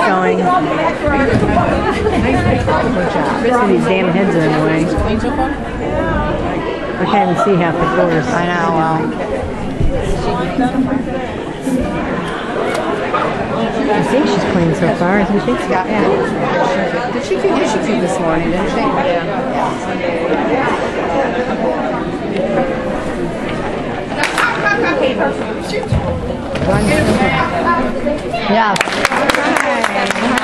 going. These damn heads are in the way. I can't even see half the course. I know, well. I think she's clean so far. I think so. Yeah. Did she do this morning, didn't she? Yeah. Yeah.